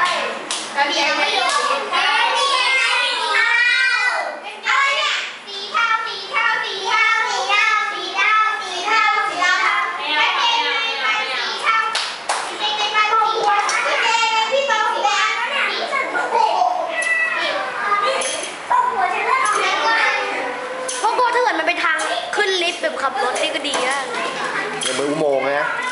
ระเบียงไม่อยู่ถ้าเกิดมันไปทางขึ้นลิฟต์แบบขับรถนี่ก็ดีนะอย่างเหมือนอุโมงค์นะ